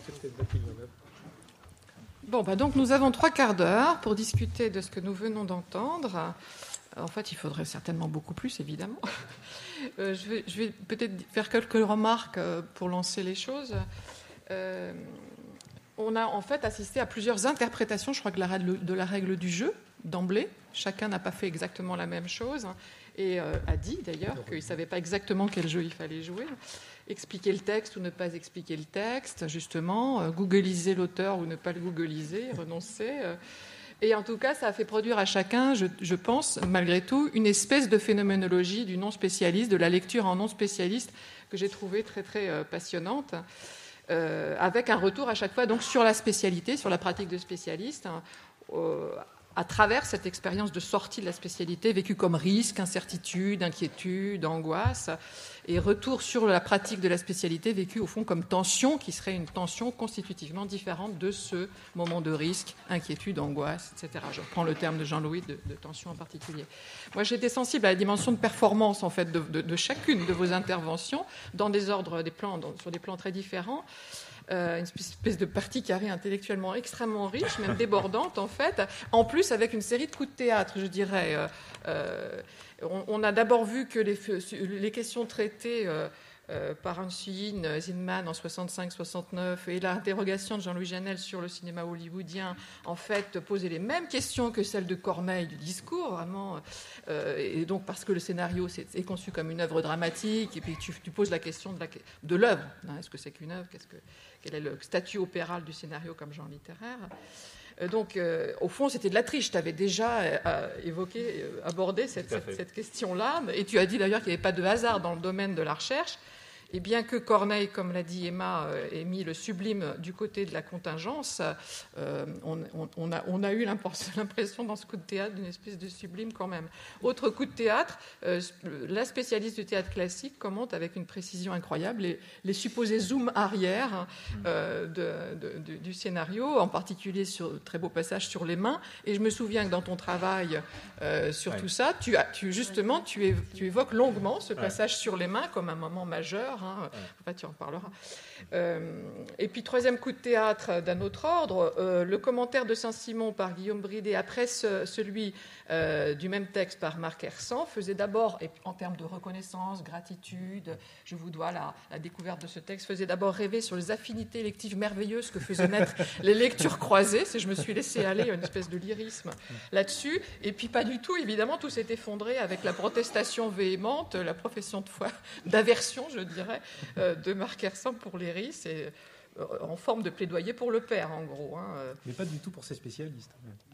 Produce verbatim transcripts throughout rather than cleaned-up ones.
Bon, bah donc nous avons trois quarts d'heure pour discuter de ce que nous venons d'entendre. En fait, il faudrait certainement beaucoup plus, évidemment. Euh, je vais, je vais peut-être faire quelques remarques pour lancer les choses. Euh, on a en fait assisté à plusieurs interprétations, je crois, que la règle, de la règle du jeu, d'emblée. Chacun n'a pas fait exactement la même chose et euh, a dit d'ailleurs qu'il ne savait pas exactement quel jeu il fallait jouer. Expliquer le texte ou ne pas expliquer le texte, justement, euh, googliser l'auteur ou ne pas le googliser, renoncer. Euh, et en tout cas, ça a fait produire à chacun, je, je pense, malgré tout, une espèce de phénoménologie du non-spécialiste, de la lecture en non-spécialiste, que j'ai trouvée très, très euh, passionnante, euh, avec un retour à chaque fois donc, sur la spécialité, sur la pratique de spécialiste, hein, euh, à travers cette expérience de sortie de la spécialité, vécue comme risque, incertitude, inquiétude, angoisse, et retour sur la pratique de la spécialité, vécue au fond comme tension, qui serait une tension constitutivement différente de ce moment de risque, inquiétude, angoisse, et cetera. Je reprends le terme de Jean-Louis de, de tension en particulier. Moi, j'ai été sensible à la dimension de performance, en fait, de, de, de chacune de vos interventions, dans des ordres, des plans, dans, sur des plans très différents. Euh, une espèce de partie carrée intellectuellement extrêmement riche, même débordante en fait, en plus avec une série de coups de théâtre, je dirais. Euh, euh, on, on a d'abord vu que les, les questions traitées euh, euh, par Hans-Huyn Zinman en soixante-cinq soixante-neuf et l'interrogation de Jean-Louis Janel sur le cinéma hollywoodien, en fait, posaient les mêmes questions que celles de Corneille du discours, vraiment. Euh, et donc, parce que le scénario c'est, est conçu comme une œuvre dramatique, et puis tu, tu poses la question de, la, de l'œuvre. Hein, est-ce que c'est qu'une œuvre ? Qu'est-ce que, quel est le statut opéral du scénario comme genre littéraire ? Donc, euh, au fond, c'était de la triche. Tu avais déjà euh, évoqué, euh, abordé cette, cette, cette question-là. Et tu as dit d'ailleurs qu'il n'y avait pas de hasard dans le domaine de la recherche. Et bien que Corneille, comme l'a dit Emma, euh, ait mis le sublime du côté de la contingence, euh, on, on, on, a, on a eu l'impression dans ce coup de théâtre d'une espèce de sublime quand même. Autre coup de théâtre, euh, la spécialiste du théâtre classique commente avec une précision incroyable les, les supposés zooms arrière euh, de, de, de, du scénario, en particulier sur très beau passage sur les mains. Et je me souviens que dans ton travail euh, sur ouais. tout ça, tu, as, tu justement tu, é, tu évoques longuement ce passage ouais. sur les mains comme un moment majeur. Hein, ouais. Enfin, tu en parleras. Euh, et puis, troisième coup de théâtre d'un autre ordre, euh, le commentaire de Saint-Simon par Guillaume Bridet, après ce, celui euh, du même texte par Marc Hersan, faisait d'abord, et en termes de reconnaissance, gratitude, je vous dois la, la découverte de ce texte, faisait d'abord rêver sur les affinités électives merveilleuses que faisaient naître les lectures croisées. C'est, je me suis laissé aller à une espèce de lyrisme là-dessus. Et puis, pas du tout, évidemment, tout s'est effondré avec la protestation véhémente, la profession de foi, d'aversion, je dirais, euh, de Marc Hersan pour les et en forme de plaidoyer pour le père, en gros. Hein. Mais pas du tout pour ces spécialistes.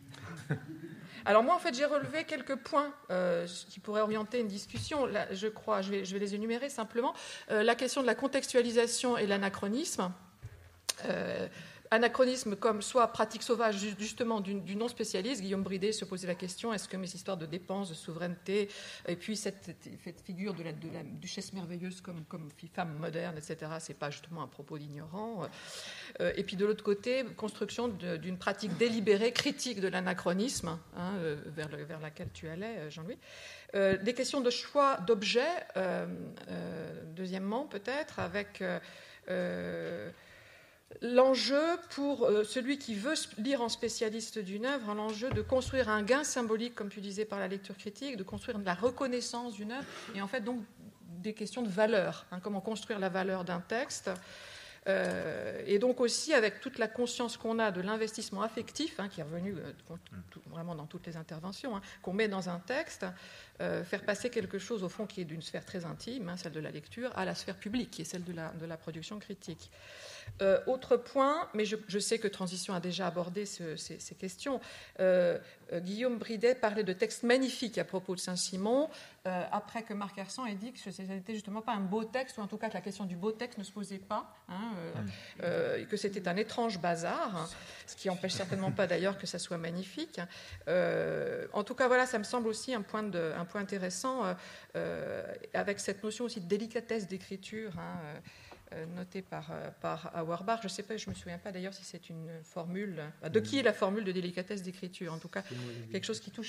Alors moi, en fait, j'ai relevé quelques points euh, qui pourraient orienter une discussion. Là, je crois, je vais, je vais les énumérer simplement. Euh, la question de la contextualisation et l'anachronisme. Euh, Anachronisme comme soit pratique sauvage justement du, du non-spécialiste. Guillaume Bridet se posait la question, est-ce que mes histoires de dépenses, de souveraineté, et puis cette, cette figure de la, de la duchesse merveilleuse comme, comme femme moderne, et cetera, c'est pas justement un propos d'ignorant. euh, Et puis de l'autre côté, construction de, d'une pratique délibérée, critique de l'anachronisme, hein, vers, le, vers laquelle tu allais, Jean-Louis. Euh, des questions de choix d'objets, euh, euh, deuxièmement peut-être, avec... Euh, euh, L'enjeu pour euh, celui qui veut lire en spécialiste d'une œuvre, l'enjeu de construire un gain symbolique, comme tu disais, par la lecture critique, de construire la reconnaissance d'une œuvre, et en fait donc des questions de valeur, hein, comment construire la valeur d'un texte, euh, et donc aussi avec toute la conscience qu'on a de l'investissement affectif, hein, qui est revenu euh, tout, vraiment dans toutes les interventions, hein, qu'on met dans un texte, euh, faire passer quelque chose au fond qui est d'une sphère très intime, hein, celle de la lecture, à la sphère publique, qui est celle de la, de la production critique. Euh, autre point, mais je, je sais que Transition a déjà abordé ce, ces, ces questions, euh, euh, Guillaume Bridet parlait de textes magnifiques à propos de Saint-Simon, euh, après que Marc Hersan ait dit que ce n'était justement pas un beau texte, ou en tout cas que la question du beau texte ne se posait pas, hein, euh, euh, que c'était un étrange bazar, hein, ce qui n'empêche certainement pas d'ailleurs que ça soit magnifique. Euh, en tout cas, voilà, ça me semble aussi un point, de, un point intéressant, euh, euh, avec cette notion aussi de délicatesse d'écriture, hein, euh, Euh, noté par, euh, par Auerbach. Je ne sais pas, je ne me souviens pas d'ailleurs si c'est une formule. De qui est la formule de délicatesse d'écriture ? En tout cas, quelque chose qui touche à,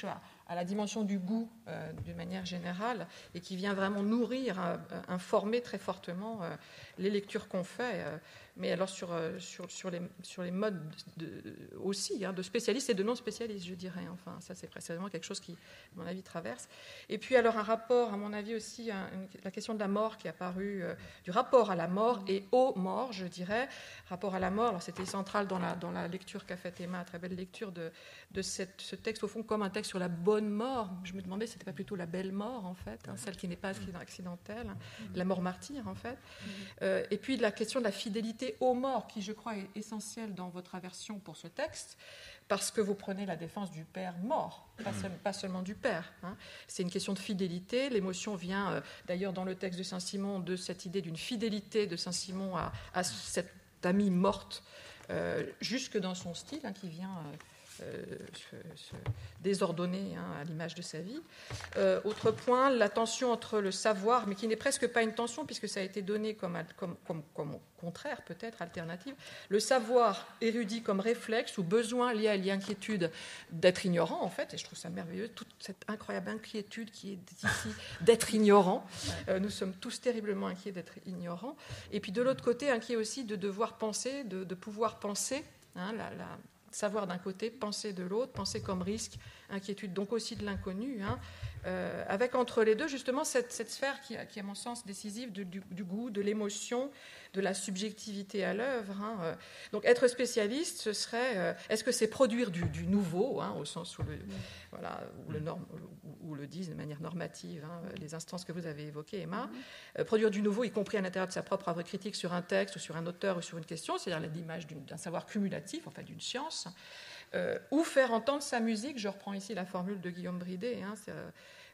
à la dimension du goût euh, d'une manière générale et qui vient vraiment nourrir, euh, informer très fortement euh, les lectures qu'on fait. Euh, mais alors sur, euh, sur, sur, les, sur les modes de, de, aussi, hein, de spécialistes et de non-spécialistes, je dirais. Enfin, ça, c'est précisément quelque chose qui, à mon avis, traverse. Et puis, alors, un rapport, à mon avis, aussi, un, une, la question de la mort qui est apparue, euh, du rapport à la mort et aux morts, je dirais. Rapport à la mort, alors c'était central dans la, dans la lecture qu'a faite Emma, très belle lecture de, de cette, ce texte, au fond, comme un texte sur la bonne mort. Je me demandais si c'était pas plutôt la belle mort, en fait, hein, celle qui n'est pas accidentelle, la mort martyre, en fait. Euh, et puis, la question de la fidélité aux morts, qui, je crois, est essentielle dans votre aversion pour ce texte, parce que vous prenez la défense du père mort, pas, seul, pas seulement du père. Hein. C'est une question de fidélité. L'émotion vient, euh, d'ailleurs, dans le texte de Saint-Simon, de cette idée d'une fidélité de Saint-Simon à, à cette amie morte, euh, jusque dans son style, hein, qui vient... Euh, Euh, se, se désordonné, hein, à l'image de sa vie. Euh, autre point, la tension entre le savoir, mais qui n'est presque pas une tension, puisque ça a été donné comme, comme, comme, comme contraire, peut-être, alternative. Le savoir érudit comme réflexe ou besoin lié à l'inquiétude d'être ignorant, en fait, et je trouve ça merveilleux, toute cette incroyable inquiétude qui est ici d'être ignorant. Euh, nous sommes tous terriblement inquiets d'être ignorants. Et puis de l'autre côté, inquiets aussi de devoir penser, de, de pouvoir penser, hein, la, la savoir d'un côté, penser de l'autre, penser comme risque, inquiétude, donc aussi de l'inconnu, hein, euh, avec entre les deux justement cette, cette sphère qui, qui est à mon sens décisive de, du, du goût, de l'émotion, de la subjectivité à l'œuvre. Hein, euh. Donc être spécialiste, ce serait, euh, est-ce que c'est produire du, du nouveau, hein, au sens où le, voilà, où le, norme, où, où le disent de manière normative, hein, les instances que vous avez évoquées, Emma, euh, produire du nouveau, y compris à l'intérieur de sa propre œuvre critique sur un texte, ou sur un auteur, ou sur une question, c'est-à-dire l'image d'un savoir cumulatif, en fait d'une science. Euh, ou faire entendre sa musique, je reprends ici la formule de Guillaume Bridet, hein, euh,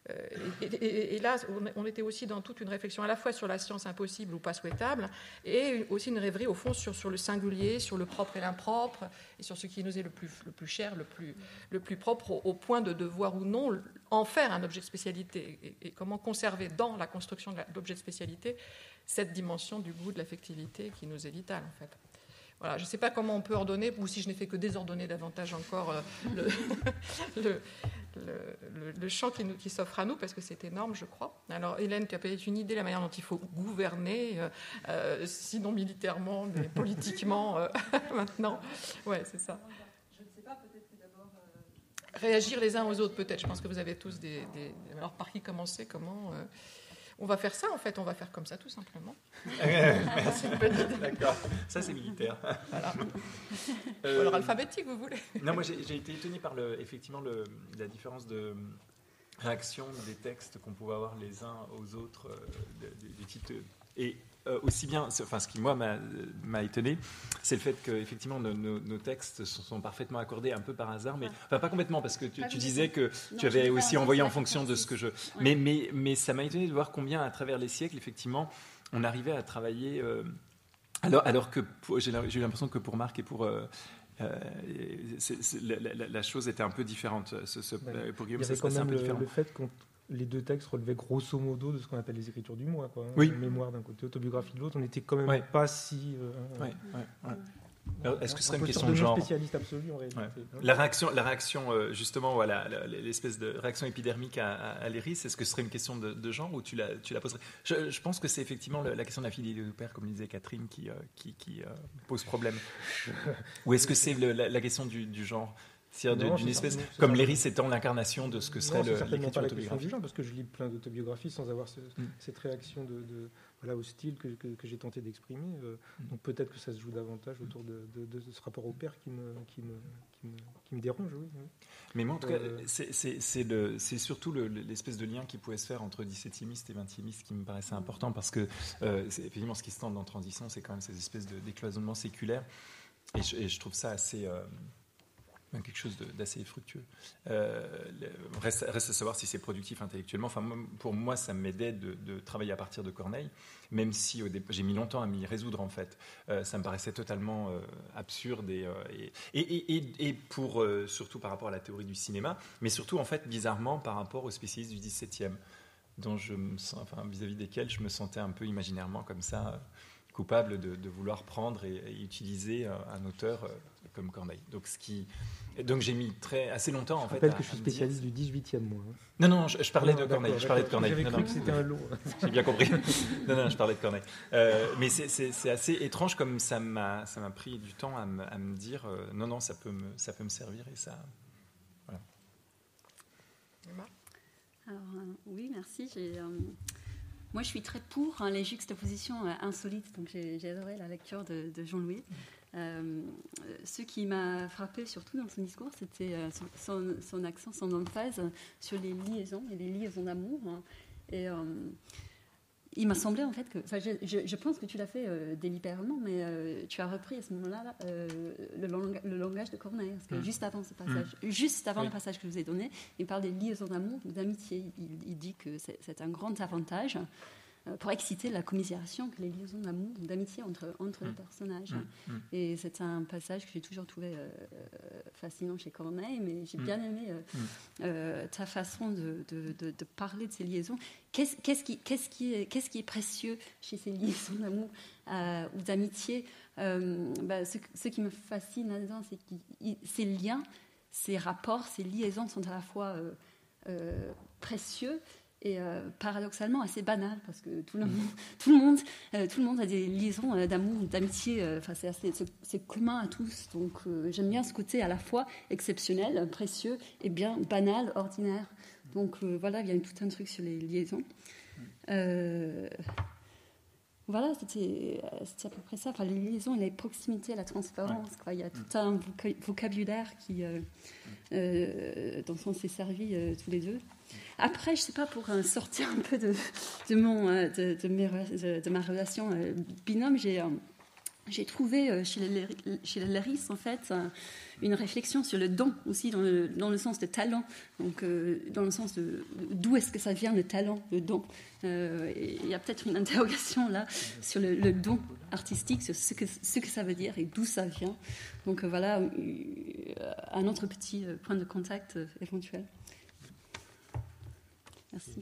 et, et, et là on était aussi dans toute une réflexion à la fois sur la science impossible ou pas souhaitable, et aussi une rêverie au fond sur, sur le singulier, sur le propre et l'impropre, et sur ce qui nous est le plus, le plus cher, le plus, le plus propre, au, au point de devoir ou non en faire un objet de spécialité, et, et comment conserver dans la construction de l'objet de spécialité cette dimension du goût, de l'affectivité qui nous est vitale en fait. Voilà, je ne sais pas comment on peut ordonner, ou si je n'ai fait que désordonner davantage encore euh, le, le, le, le champ qui, nous, qui s'offre à nous, parce que c'est énorme, je crois. Alors, Hélène, tu as peut-être une idée de la manière dont il faut gouverner, euh, euh, sinon militairement, mais politiquement, euh, maintenant. Ouais, c'est ça. Je ne sais pas, peut-être que d'abord... Euh... Réagir les uns aux autres, peut-être. Je pense que vous avez tous des... des... Alors, par qui commencer, comment... Euh... On va faire ça, en fait, on va faire comme ça, tout simplement. Merci. D'accord, ça c'est militaire. Voilà. Euh, Alors, alphabétique, vous voulez? Non, moi j'ai, j'ai été étonné par le, effectivement le, la différence de réaction des textes qu'on pouvait avoir les uns aux autres, euh, des, des titres. Et euh, aussi bien, enfin, ce qui moi m'a, m'a étonné, c'est le fait que effectivement nos, nos, nos textes sont, sont parfaitement accordés un peu par hasard, mais enfin pas complètement, parce que tu, tu disais que non, tu avais aussi envoyé en fonction de ce que je. Ouais. Mais mais mais ça m'a étonné de voir combien à travers les siècles effectivement on arrivait à travailler. Euh, alors alors que pour, j'ai, j'ai eu l'impression que pour Marc et pour euh, Euh, c'est, c'est, la, la, la chose était un peu différente. Ce, ce, ouais. Pour Guillaume, il y avait ça se quand passait même un peu le, différent. Le fait que les deux textes relevaient grosso modo de ce qu'on appelle les écritures du moi, quoi. Oui. Mémoire d'un côté, autobiographie de l'autre. On n'était quand même ouais. pas si. Euh, ouais, ouais, ouais. Alors, est-ce que ce serait une question de de genre spécialiste absolu en réalité. Ouais. La réaction, la réaction euh, justement, voilà, l'espèce de réaction épidermique à, à, à l'iris, est-ce que ce serait une question de, de genre ou tu la, tu la poserais? je, je pense que c'est effectivement la question de la fidélité du père, comme disait Catherine, qui, euh, qui, qui euh, pose problème. Ou est-ce que c'est le, la, la question du, du genre? C'est-à-dire non, d'une espèce, ça, comme l'iris étant l'incarnation de ce que serait non, le, l'écriture pas la autobiographique. Du genre, parce que je lis plein d'autobiographies sans avoir ce, mm. cette réaction de, de, voilà, au style que, que, que j'ai tenté d'exprimer. Euh, mm. Donc peut-être que ça se joue davantage autour de, de, de ce rapport au père qui me, qui me, qui me, qui me dérange. Oui, oui. Mais moi, en tout cas, euh, c'est, c'est, c'est, le, c'est surtout le, l'espèce de lien qui pouvait se faire entre dix-septiémistes et vingtiémistes qui me paraissait important, parce que euh, c'est, effectivement, ce qui se tente en transition, c'est quand même ces espèces de décloisonnements séculaires. Et je, et je trouve ça assez... Euh, quelque chose de, d'assez fructueux. Euh, reste, reste à savoir si c'est productif intellectuellement. Enfin, pour moi, ça m'aidait de, de travailler à partir de Corneille, même si au départ, j'ai mis longtemps à m'y résoudre, en fait. Euh, ça me paraissait totalement euh, absurde, et, et, et, et, et pour, euh, surtout par rapport à la théorie du cinéma, mais surtout, en fait, bizarrement, par rapport aux spécialistes du dix-septième, dont je me sens, enfin, vis-à-vis desquels je me sentais un peu imaginairement comme ça, coupable de, de vouloir prendre et, et utiliser un auteur comme Corneille. Donc, ce qui, donc j'ai mis très, assez longtemps, en je fait. rappelle à, que je suis spécialiste du dix-huitième, moi. Hein. Non, non, je, je parlais non, de Corneille. Je parlais de Corneille. J'avais non, cru non, que c'était un long. J'ai bien compris. Non, non, je parlais de Corneille. Euh, mais c'est, c'est, c'est assez étrange comme ça m'a, ça m'a pris du temps à me, à me dire euh, non, non, ça peut me, ça peut me servir et ça. Voilà. Alors, euh, oui, merci. J'ai, euh, moi, je suis très pour hein, les juxtapositions euh, insolites. Donc, j'ai, j'ai adoré la lecture de, de Jean-Louis. Euh, ce qui m'a frappé surtout dans son discours, c'était euh, son, son, son accent, son emphase sur les liaisons et les liaisons d'amour. Hein. Et euh, il m'a semblé en fait que, enfin, je, je, je pense que tu l'as fait euh, délibérément, mais euh, tu as repris à ce moment-là là, euh, le, lang- le langage de Corneille, parce que mmh. juste avant ce passage, mmh. juste avant oui. le passage que je vous ai donné, il parle des liaisons d'amour, d'amitié. Il, il dit que c'est, c'est un grand avantage pour exciter la commisération que les liaisons d'amour, d'amitié entre, entre mmh. les personnages. Mmh. Et c'est un passage que j'ai toujours trouvé euh, fascinant chez Corneille, mais j'ai mmh. bien aimé euh, mmh. euh, ta façon de, de, de, de parler de ces liaisons. Qu'est-ce, qu'est-ce, qui, qu'est-ce, qui, est, qu'est-ce qui est précieux chez ces liaisons d'amour euh, ou d'amitié euh, bah, ce, ce qui me fascine là-dedans, c'est que ces liens, ces rapports, ces liaisons sont à la fois euh, euh, précieux et euh, paradoxalement assez banal, parce que tout le monde, tout le monde, euh, tout le monde a des liaisons euh, d'amour, d'amitié. Euh, enfin, c'est, assez, c'est, c'est commun à tous. Donc, euh, j'aime bien ce côté à la fois exceptionnel, précieux, et bien banal, ordinaire. Donc, euh, voilà, il y a tout un truc sur les liaisons. Euh, voilà, c'était, c'était à peu près ça. Enfin, les liaisons, les proximités, la transparence. Quoi. Il y a tout un vocabulaire qui, euh, euh, dont on s'est servi euh, tous les deux. Après, je ne sais pas, pour euh, sortir un peu de, de, mon, euh, de, de, mes, de, de ma relation euh, binôme, j'ai, euh, j'ai trouvé euh, chez, les, chez les Léris, en fait, euh, une réflexion sur le don aussi, dans le, dans le sens de talent. Donc, euh, dans le sens de d'où est-ce que ça vient, le talent, le don. Euh, il y a peut-être une interrogation là sur le, le don artistique, sur ce que, ce que ça veut dire et d'où ça vient. Donc, euh, voilà, euh, un autre petit euh, point de contact euh, éventuel. Merci.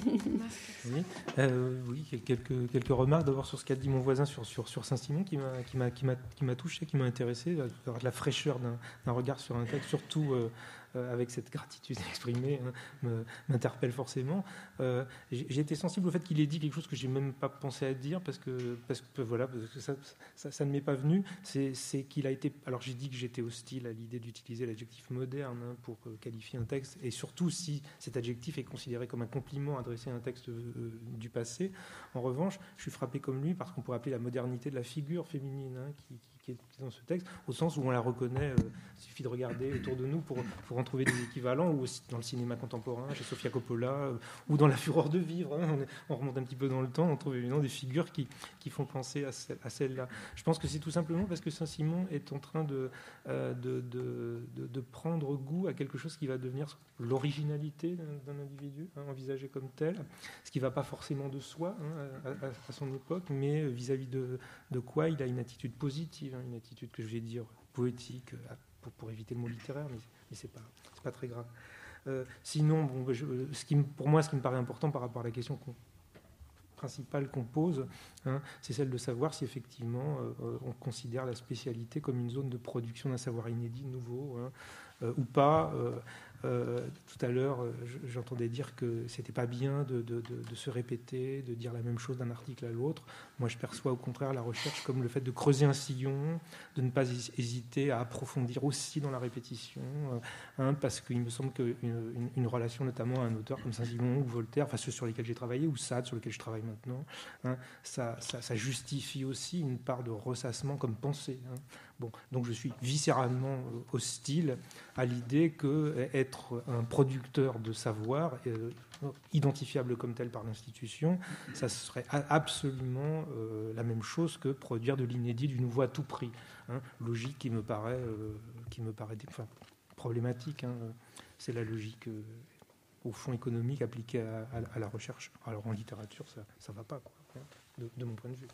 Oui, euh, oui, quelques, quelques remarques d'abord sur ce qu'a dit mon voisin sur, sur, sur Saint-Simon qui m'a, qui, m'a, qui, m'a, qui m'a touché, qui m'a intéressé, avoir de la fraîcheur d'un, d'un regard sur un texte, surtout euh, euh, avec cette gratitude exprimée, hein, me, m'interpelle forcément. Euh, j'ai, j'ai été sensible au fait qu'il ait dit quelque chose que je n'ai même pas pensé à dire, parce que, parce que, voilà, parce que ça, ça, ça ne m'est pas venu. C'est, c'est qu'il a été... Alors j'ai dit que j'étais hostile à l'idée d'utiliser l'adjectif moderne hein, pour euh, qualifier un texte, et surtout si cet adjectif est considéré comme un compliment adressé à un texte euh, du passé. En revanche, je suis frappé comme lui par ce qu'on pourrait appeler la modernité de la figure féminine hein, qui, qui, qui est dans ce texte, au sens où on la reconnaît, euh, il suffit de regarder autour de nous pour, pour en trouver des équivalents, ou aussi dans le cinéma contemporain, chez Sofia Coppola, euh, ou dans La Fureur de vivre, hein, on, est, on remonte un petit peu dans le temps, on trouve évidemment des figures qui, qui font penser à, ce, à celle-là. Je pense que c'est tout simplement parce que Saint-Simon est en train de, euh, de, de, de, de prendre goût à quelque chose qui va devenir l'originalité d'un, d'un individu, hein, envisagé comme tel, ce qui ne va pas forcément de soi hein, à, à, à son époque, mais vis-à-vis de, de quoi il a une attitude positive, hein, une attitude que je vais dire poétique, pour, pour éviter le mot littéraire, mais, mais ce n'est pas, c'est pas très grave. Euh, sinon, bon, je, ce qui, pour moi, ce qui me paraît important par rapport à la question qu'on, principale qu'on pose, hein, c'est celle de savoir si effectivement euh, on considère la spécialité comme une zone de production d'un savoir inédit, nouveau, hein, euh, ou pas. Euh, Euh, tout à l'heure, euh, j'entendais dire que c'était pas bien de, de, de, de se répéter, de dire la même chose d'un article à l'autre. Moi, je perçois au contraire la recherche comme le fait de creuser un sillon, de ne pas hésiter à approfondir aussi dans la répétition, euh, hein, parce qu'il me semble qu'une une, une relation, notamment à un auteur comme Saint-Simon ou Voltaire, enfin ceux sur lesquels j'ai travaillé, ou Sade, sur lequel je travaille maintenant, hein, ça, ça, ça justifie aussi une part de ressassement comme pensée. Hein. Bon, donc je suis viscéralement hostile à l'idée qu'être un producteur de savoir, euh, identifiable comme tel par l'institution, ça serait absolument euh, la même chose que produire de l'inédit, du nouveau à tout prix. Hein, logique qui me paraît, euh, qui me paraît enfin, problématique. Hein, c'est la logique, euh, au fond, économique appliquée à, à, à la recherche. Alors en littérature, ça ne va pas, quoi, hein, de, de mon point de vue.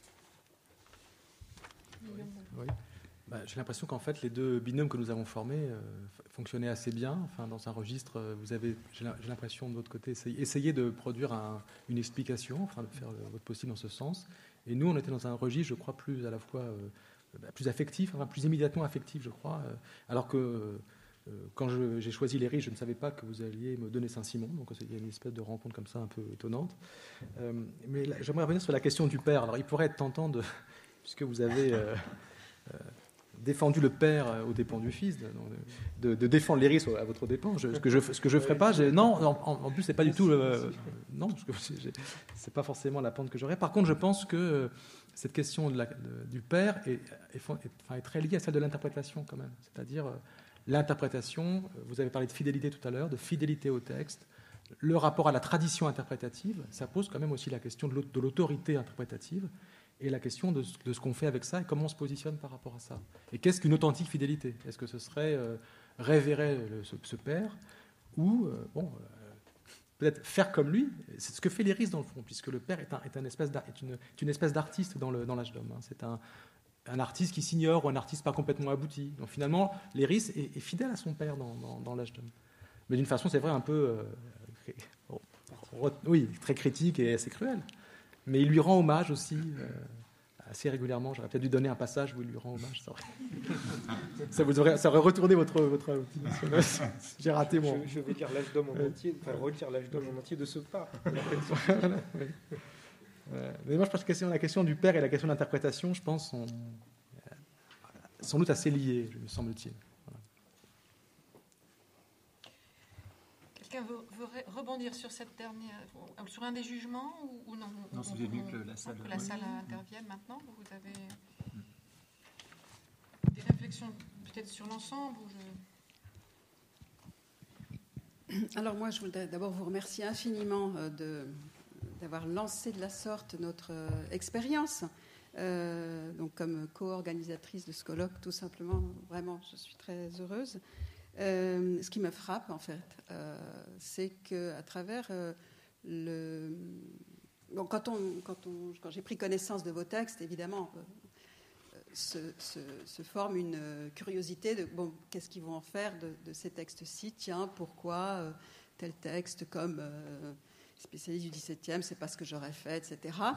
Oui. Oui. Bah, j'ai l'impression qu'en fait, les deux binômes que nous avons formés euh, fonctionnaient assez bien. Enfin, dans un registre, vous avez, j'ai l'impression, de votre côté, essayé, essayé de produire un, une explication, enfin, de faire le, votre possible dans ce sens. Et nous, on était dans un registre, je crois, plus à la fois euh, plus affectif, enfin plus immédiatement affectif, je crois. Euh, alors que euh, quand je, j'ai choisi Léry, je ne savais pas que vous alliez me donner Saint-Simon, donc il y a une espèce de rencontre comme ça un peu étonnante. Euh, mais là, j'aimerais revenir sur la question du père. Alors il pourrait être tentant de, puisque vous avez euh, euh, défendu le père aux dépens du fils, de, de, de défendre Léry à votre dépens. Je, ce que je ce que je ferai pas, j'ai, non, en, en plus c'est pas du tout, euh, non, parce que j'ai, c'est pas forcément la pente que j'aurais. Par contre, je pense que cette question de la, de, du père est, est, est, enfin, est très liée à celle de l'interprétation quand même. C'est-à-dire euh, l'interprétation, vous avez parlé de fidélité tout à l'heure, de fidélité au texte, le rapport à la tradition interprétative, ça pose quand même aussi la question de l'autorité interprétative et la question de ce, de ce qu'on fait avec ça et comment on se positionne par rapport à ça. Et qu'est-ce qu'une authentique fidélité ? Est-ce que ce serait euh, révérer le, ce, ce père ou, euh, bon... Euh, peut-être faire comme lui, c'est ce que fait Léry dans le fond, puisque le père est, un, est, un espèce est, une, est une espèce d'artiste dans, le, dans l'âge d'homme. Hein. C'est un, un artiste qui s'ignore ou un artiste pas complètement abouti. Donc finalement, Léry est, est fidèle à son père dans, dans, dans l'âge d'homme. Mais d'une façon, c'est vrai, un peu... Euh, bon, oui, très critique et assez cruel. Mais il lui rend hommage aussi, euh, assez régulièrement. J'aurais peut-être dû donner un passage où il lui rend hommage. Ça aurait, ça vous aurait, ça aurait retourné votre... votre J'ai raté mon... Je, je vais dire l'âge d'homme en entier, enfin retire l'âge d'homme en entier de ce pas. Voilà, oui. euh, mais moi, je pense que la question, la question du père et la question de l'interprétation, je pense, sont euh, sans doute assez liées, me semble-t-il. Voilà. Quelqu'un veut, veut rebondir sur cette dernière, sur un des jugements ou, ou non? Non, c'est venu que la salle, que la oui. salle intervienne maintenant. Vous avez des réflexions peut-être sur l'ensemble ou je... Alors moi, je voudrais d'abord vous remercier infiniment de, d'avoir lancé de la sorte notre euh, expérience. Euh, donc comme co-organisatrice de ce colloque, tout simplement, vraiment, je suis très heureuse. Euh, ce qui me frappe, en fait, euh, c'est qu'à travers euh, le... Bon, quand, on, quand, on, quand j'ai pris connaissance de vos textes, évidemment, euh, se, se, se forme une curiosité de, bon, qu'est-ce qu'ils vont en faire de, de ces textes-ci ? Tiens, pourquoi euh, tel texte comme euh, spécialiste du dix-septième, c'est pas ce que j'aurais fait, et cetera.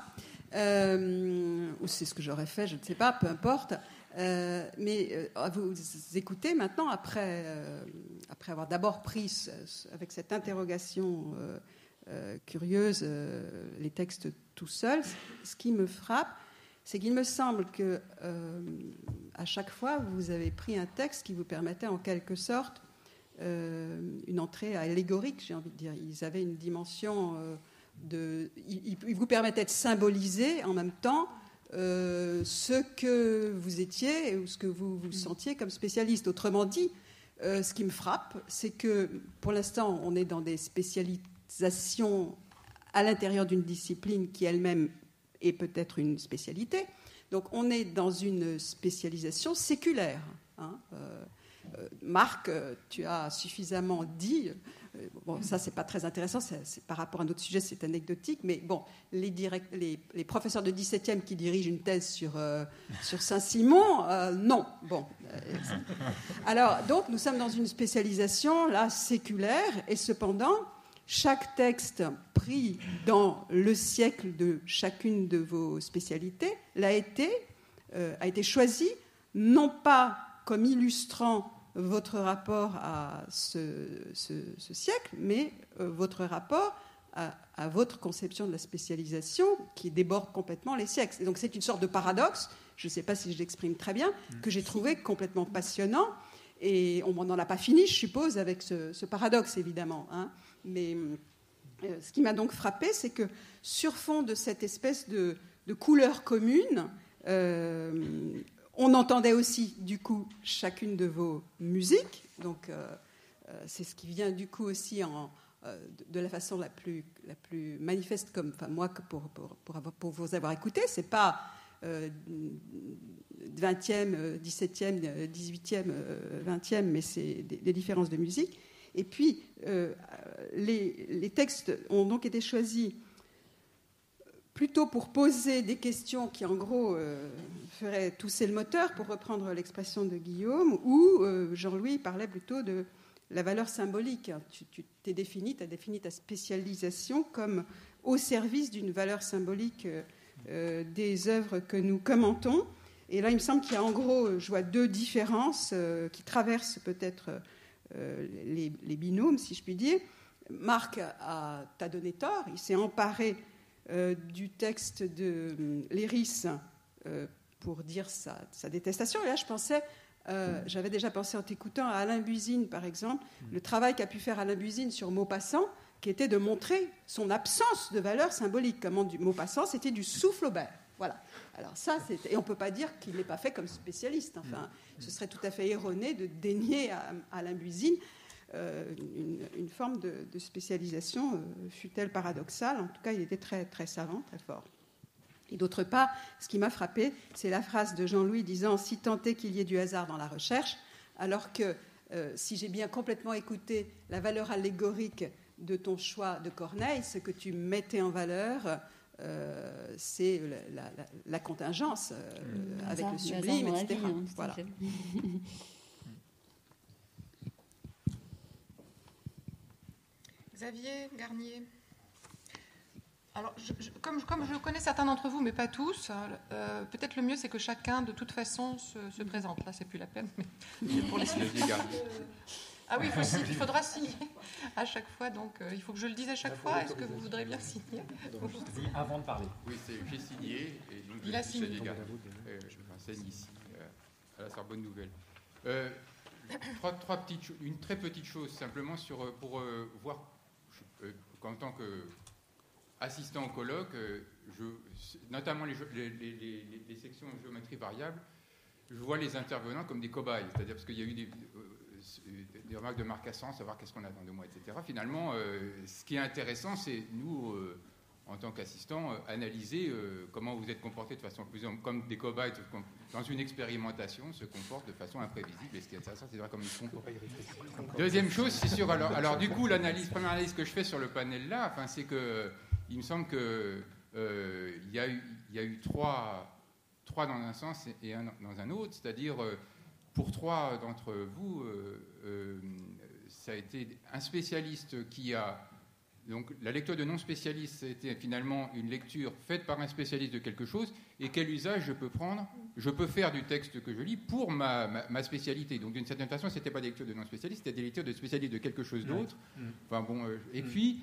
Euh, ou c'est ce que j'aurais fait, je ne sais pas, peu importe. Euh, mais euh, à vous écouter maintenant, après, euh, après avoir d'abord pris ce, ce, avec cette interrogation euh, euh, curieuse euh, les textes tout seuls, ce qui me frappe, c'est qu'il me semble que euh, à chaque fois, vous avez pris un texte qui vous permettait en quelque sorte euh, une entrée allégorique, j'ai envie de dire. Ils avaient une dimension euh, de... Ils, ils vous permettaient de symboliser en même temps Euh, ce que vous étiez ou ce que vous vous sentiez comme spécialiste. Autrement dit, euh, ce qui me frappe, c'est que pour l'instant, on est dans des spécialisations à l'intérieur d'une discipline qui elle-même est peut-être une spécialité. Donc on est dans une spécialisation séculaire. Hein. Euh, euh, Marc, tu as suffisamment dit... Bon, ça, c'est pas très intéressant, c'est, c'est par rapport à un autre sujet, c'est anecdotique, mais bon, les, direct, les, les professeurs de dix-septième qui dirigent une thèse sur, euh, sur Saint-Simon, euh, non. Bon. Alors, donc, nous sommes dans une spécialisation, là, séculaire, et cependant, chaque texte pris dans le siècle de chacune de vos spécialités l'a été, euh, a été choisi, non pas comme illustrant votre rapport à ce, ce, ce siècle, mais euh, votre rapport à, à votre conception de la spécialisation qui déborde complètement les siècles. Et donc c'est une sorte de paradoxe, je ne sais pas si je l'exprime très bien, que j'ai trouvé complètement passionnant. Et on n'en a pas fini, je suppose, avec ce, ce paradoxe, évidemment. Hein. Mais euh, ce qui m'a donc frappé, c'est que sur fond de cette espèce de, de couleur commune, euh, on entendait aussi, du coup, chacune de vos musiques. Donc, euh, euh, c'est ce qui vient, du coup, aussi en, euh, de la façon la plus, la plus manifeste, comme enfin, moi, pour, pour, pour, avoir, pour vous avoir écouté. Ce n'est pas euh, vingtième, dix-septième, dix-huitième, vingtième, mais c'est des, des différences de musique. Et puis, euh, les, les textes ont donc été choisis plutôt pour poser des questions qui, en gros, euh, feraient tousser le moteur, pour reprendre l'expression de Guillaume, ou euh, Jean-Louis parlait plutôt de la valeur symbolique. Tu, tu t'es défini, tu as défini ta spécialisation comme au service d'une valeur symbolique euh, des œuvres que nous commentons. Et là, il me semble qu'il y a en gros, je vois deux différences euh, qui traversent peut-être euh, les, les binômes, si je puis dire. Marc a, t'a donné tort, il s'est emparé euh, du texte de euh, Léris euh, pour dire sa, sa détestation. Et là, je pensais, euh, j'avais déjà pensé en t'écoutant à Alain Buzine, par exemple, le travail qu'a pu faire Alain Buzine sur Maupassant, qui était de montrer son absence de valeur symbolique. Comment du Maupassant, c'était du Soufflobert. Voilà. Alors ça, c'est... et on ne peut pas dire qu'il ne l'ait pas fait comme spécialiste. Enfin, ce serait tout à fait erroné de dénier à, à Alain Buzine euh, une, une forme de, de spécialisation, euh, fût-elle paradoxale. En tout cas, il était très, très savant, très fort. Et d'autre part, ce qui m'a frappé, c'est la phrase de Jean-Louis disant « Si tant est qu'il y ait du hasard dans la recherche », alors que, euh, si j'ai bien complètement écouté la valeur allégorique de ton choix de Corneille, ce que tu mettais en valeur... Euh, c'est la, la, la, la contingence euh, mmh. avec le sublime, et cetera. Vie, hein, voilà. Xavier Garnier. Alors, je, je, comme, comme je connais certains d'entre vous, mais pas tous, euh, peut-être le mieux, c'est que chacun, de toute façon, se, se présente. Là, c'est plus la peine, mais pour les suivre. Ah oui, il, faut, il faudra signer à chaque fois, donc euh, il faut que je le dise à chaque fois. Est-ce que vous voudrez bien signer avant de parler? Oui, c'est, j'ai signé. Et donc il je a signé. Euh, je m'enseigne ici, euh, à la Sorbonne Nouvelle. Euh, trois, trois petites, une très petite chose, simplement sur, pour euh, voir euh, qu'en tant qu'assistant au colloque, euh, je, notamment les, les, les, les, les sections de géométrie variable, je vois les intervenants comme des cobayes, c'est-à-dire parce qu'il y a eu des... Euh, des remarques de Marcassan, savoir qu'est-ce qu'on attend de moi, et cetera. Finalement, euh, ce qui est intéressant, c'est nous, euh, en tant qu'assistants, euh, analyser euh, comment vous êtes comportés de façon plus comme des cobayes dans une expérimentation se comportent de façon imprévisible. Et ce qui est intéressant, c'est de voir comment ils se comportent. Deuxième chose, c'est sûr. Alors, alors du coup, l'analyse, première analyse que je fais sur le panel là, enfin, c'est que il me semble que euh, il y a eu, il y a eu trois, trois dans un sens et un dans un autre, c'est-à-dire euh, pour trois d'entre vous, euh, euh, ça a été un spécialiste qui a... Donc la lecture de non-spécialiste, ça a été finalement une lecture faite par un spécialiste de quelque chose, et quel usage je peux prendre, je peux faire du texte que je lis pour ma, ma, ma spécialité. Donc d'une certaine façon, ce n'était pas des lectures de non-spécialiste, c'était des lectures de spécialistes de quelque chose d'autre. Enfin, bon, euh, et puis,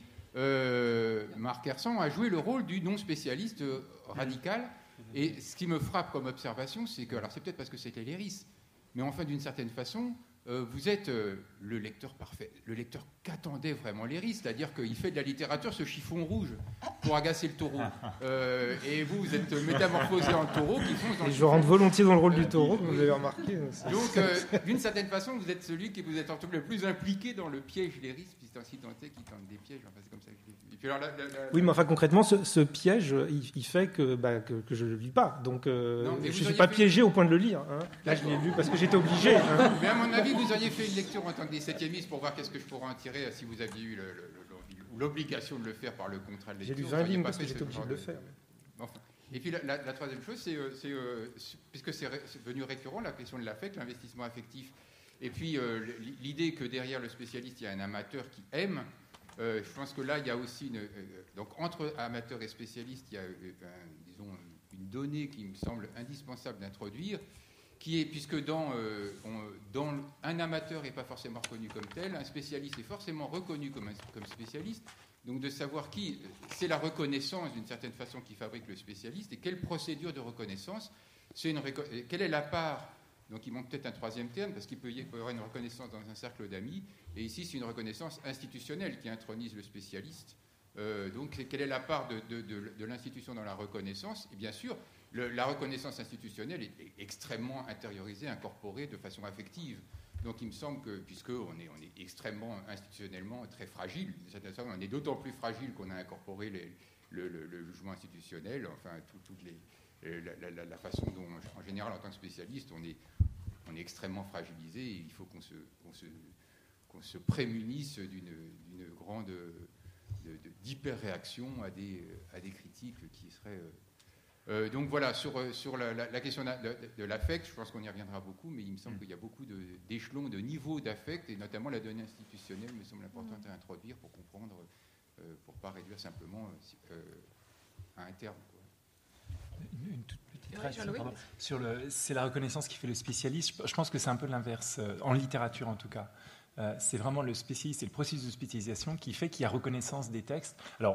euh, Marc Hersan a joué le rôle du non-spécialiste euh, radical, et ce qui me frappe comme observation, c'est que... Alors c'est peut-être parce que c'était Léris, mais enfin, d'une certaine façon, euh, vous êtes euh, le lecteur parfait, le lecteur qu'attendait vraiment Léris, c'est-à-dire qu'il fait de la littérature ce chiffon rouge pour agacer le taureau. Euh, et vous, vous êtes métamorphosé en taureau qui fonce dans et le je rentre volontiers dans le rôle euh, du taureau, vous l'avez remarqué. Donc, euh, d'une certaine façon, vous êtes celui qui vous êtes en tout cas le plus impliqué dans le piège Léris, puis c'est ainsi tenté qui tente des pièges. Enfin, c'est comme ça que je l'ai vu. Et puis, alors, la, la, la, oui, mais enfin, concrètement, ce, ce piège, il, il fait que, bah, que, que je ne le lis pas. Donc, euh, non, je ne suis pas fait... piégé au point de le lire. Hein. Là, je l'ai lu parce que j'étais obligé. Hein. Mais à mon avis, vous auriez fait une lecture en tant que dix-septiémiste pour voir qu'est-ce que je pourrais en tirer si vous aviez eu le, le, le, l'obligation de le faire par le contrat de lecture. J'ai lu vingt lignes parce que j'étais obligé de le faire. De... Enfin. Et puis la, la, la troisième chose, c'est, c'est euh, puisque c'est, ré, c'est devenu récurrent, la question de l'affect, l'investissement affectif, et puis euh, l'idée que derrière le spécialiste, il y a un amateur qui aime. Euh, je pense que là, il y a aussi une, euh, donc entre amateur et spécialiste, il y a euh, un, disons une donnée qui me semble indispensable d'introduire, qui est, puisque dans, euh, on, dans un amateur n'est pas forcément reconnu comme tel, un spécialiste est forcément reconnu comme, un, comme spécialiste, donc de savoir qui, c'est la reconnaissance d'une certaine façon qui fabrique le spécialiste, et quelle procédure de reconnaissance, c'est une, quelle est la part, donc il manque peut-être un troisième terme, parce qu'il peut y avoir une reconnaissance dans un cercle d'amis, et ici c'est une reconnaissance institutionnelle qui intronise le spécialiste. Euh, donc quelle est la part de, de, de, de l'institution dans la reconnaissance? Et bien sûr, le, la reconnaissance institutionnelle est, est extrêmement intériorisée, incorporée de façon affective. Donc il me semble que, puisqu'on est, on est extrêmement institutionnellement très fragile, on est d'autant plus fragile qu'on a incorporé les, le, le, le jugement institutionnel, enfin tout, toutes les, la, la, la façon dont, en général, en tant que spécialiste, on est, on est extrêmement fragilisé, et il faut qu'on se, qu'on se, qu'on se prémunisse d'une, d'une grande... De, de, d'hyper-réaction à des, à des critiques qui seraient... Euh, donc voilà, sur, sur la, la, la question de, de, de l'affect, je pense qu'on y reviendra beaucoup, mais il me semble mmh. qu'il y a beaucoup de, d'échelons, de niveaux d'affect, et notamment la donnée institutionnelle me semble importante à introduire pour comprendre, euh, pour ne pas réduire simplement euh, à un terme. Quoi. Une, une toute petite Oui, réaction, Jean-Louis. pardon. Sur le, c'est la reconnaissance qui fait le spécialiste. Je, je pense que c'est un peu l'inverse, euh, en littérature en tout cas. Euh, c'est vraiment le spécialiste et le processus de spécialisation qui fait qu'il y a reconnaissance des textes. Alors,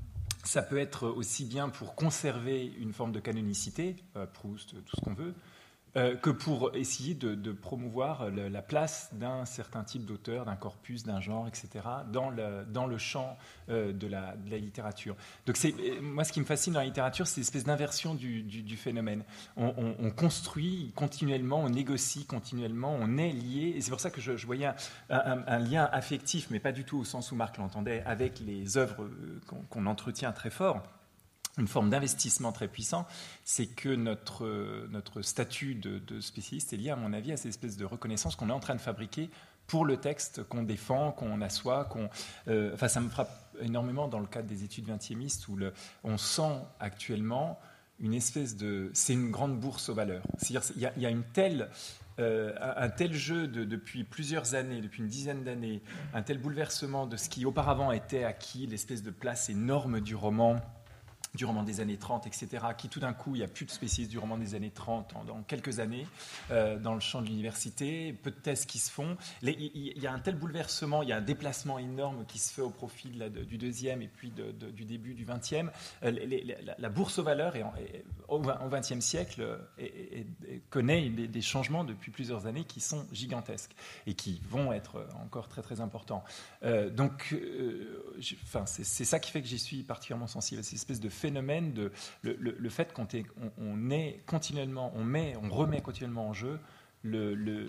ça peut être aussi bien pour conserver une forme de canonicité, euh, Proust, tout ce qu'on veut, euh, que pour essayer de, de promouvoir le, la place d'un certain type d'auteur, d'un corpus, d'un genre, et cetera, dans le, dans le champ euh, de, la, de la littérature. Donc c'est, moi, ce qui me fascine dans la littérature, c'est l'espèce d'inversion du, du, du phénomène. On, on, on construit continuellement, on négocie continuellement, on est lié, et c'est pour ça que je, je voyais un, un, un lien affectif, mais pas du tout au sens où Marc l'entendait, avec les œuvres qu'on, qu'on entretient très fort. Une forme d'investissement très puissant, c'est que notre, notre statut de, de spécialiste est lié, à mon avis, à cette espèce de reconnaissance qu'on est en train de fabriquer pour le texte qu'on défend, qu'on assoit. Qu'on, euh, enfin, ça me frappe énormément dans le cadre des études vingtiémistes où le, on sent actuellement une espèce de... C'est une grande bourse aux valeurs. C'est-à-dire qu'il y a, il y a une telle... Euh, un tel jeu de, depuis plusieurs années, depuis une dizaine d'années, un tel bouleversement de ce qui auparavant était acquis, l'espèce de place énorme du roman, du roman des années trente, et cetera, qui tout d'un coup, il n'y a plus de spécialistes du roman des années trente en, dans quelques années, euh, dans le champ de l'université, peu de thèses qui se font. Les, il, il y a un tel bouleversement, il y a un déplacement énorme qui se fait au profit de la, de, du deuxième et puis de, de, du début du vingtième. Euh, les, les, la, la bourse aux valeurs est en, est, au vingtième siècle est, est, est, connaît des, des changements depuis plusieurs années qui sont gigantesques et qui vont être encore très très importants. Euh, donc, euh, je, enfin, c'est, c'est ça qui fait que j'y suis particulièrement sensible à cette espèce de phénomène de le, le, le fait qu'on est, on, on est continuellement, on met, on remet continuellement en jeu le, le,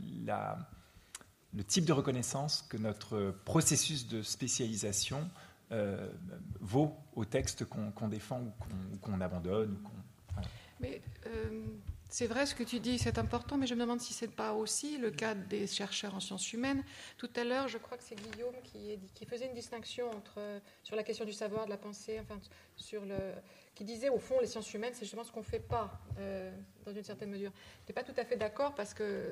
la, le type de reconnaissance que notre processus de spécialisation euh, vaut au texte qu'on, qu'on défend ou qu'on, qu'on abandonne. Ou qu'on, voilà. Mais euh, c'est vrai ce que tu dis, c'est important, mais je me demande si ce n'est pas aussi le cas des chercheurs en sciences humaines. Tout à l'heure, je crois que c'est Guillaume qui, est, qui faisait une distinction entre, sur la question du savoir, de la pensée, enfin, sur le, qui disait, au fond, les sciences humaines, c'est justement ce qu'on ne fait pas, euh, dans une certaine mesure. Je n'étais pas tout à fait d'accord, parce que